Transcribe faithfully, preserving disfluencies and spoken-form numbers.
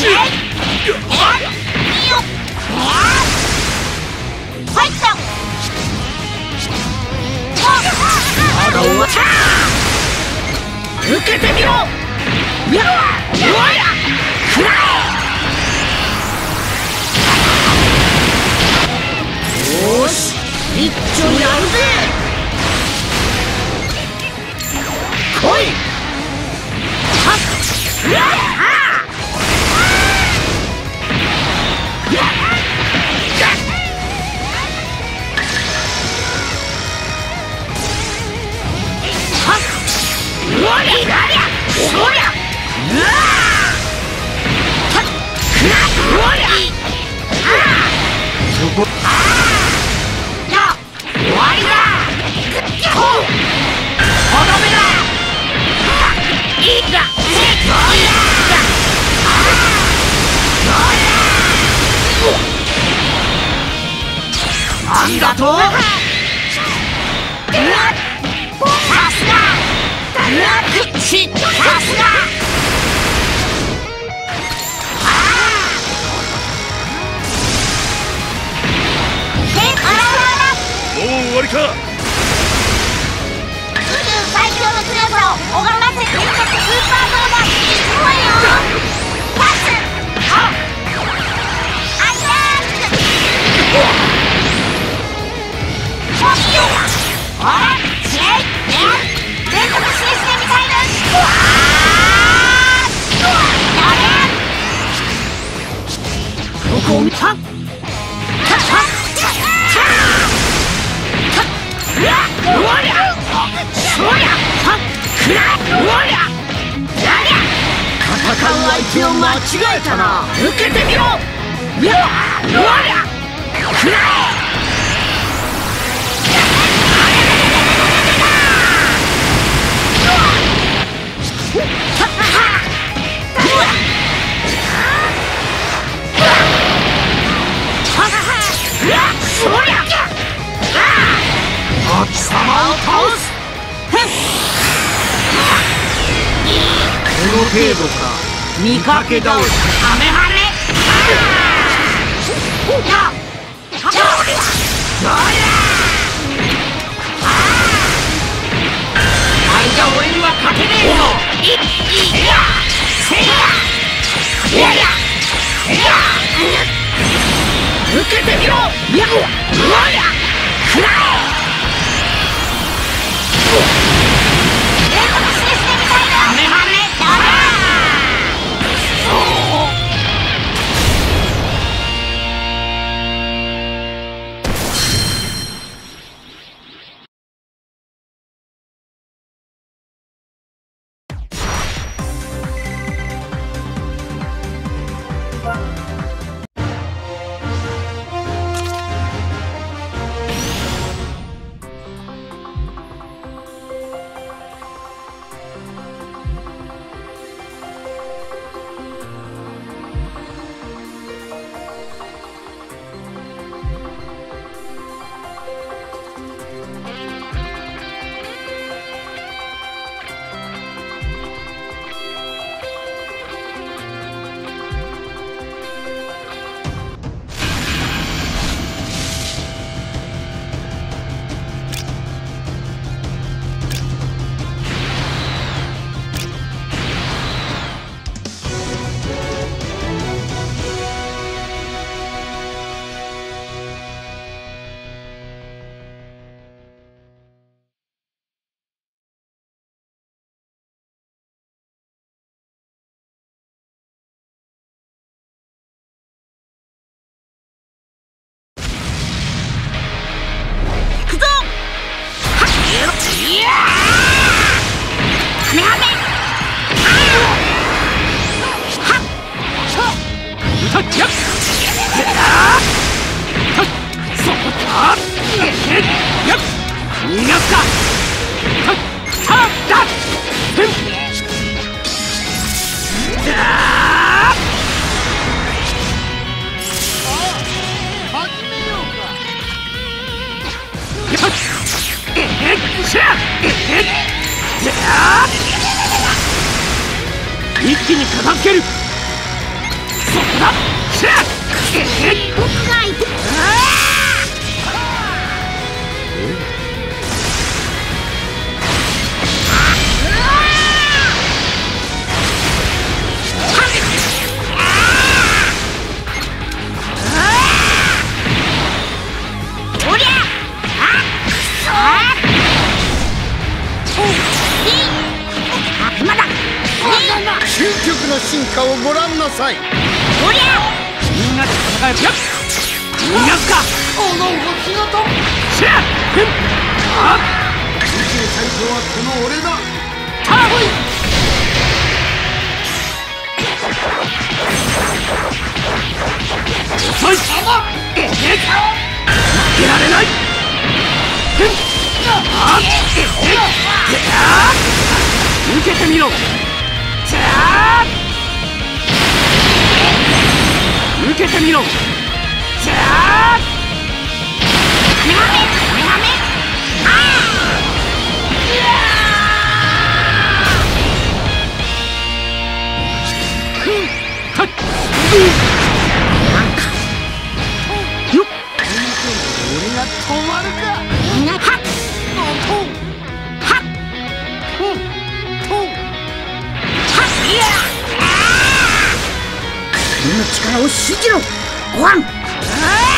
受けてみろ。やっくらえ。よーし、一丁やるぜ。来い。はっやっそりゃそりゃうわーくらそりゃそこあーや終わりだほうとどめだいいだそりゃあーそりゃなんだとさすがさすがもう終わりか。 宇宙最強の強さを拝ませていただくスーパーボーダーすごいよ。パスああいやーあらチェイ連続システムミサイルわーどこを見たおりゃそりゃくらおりゃ戦う相手を間違えたな。受けてみろ。やおりゃくらえ。そりゃ貴様を倒す。この程度か。見かけ倒しカメハメ。間俺には勝てねえよ。いやせやいやいや受けてみろ。やうわやくらえ。一気に片付ける。 僕がいて。 究極の進化をご覧なさい。 おりゃ、 みんなで戦える。逃がすか。 おのお仕事。 シャッ。あっ。 宇宙最強はこの俺だ。 ターボイ。遅い。えっ。負けられない。あっ。受けてみろ。受けてみろ。じゃあメガメメガメ。ああなんかよっ俺が止まるか。みんなはっはっとといや君の力を信じろ。ご飯。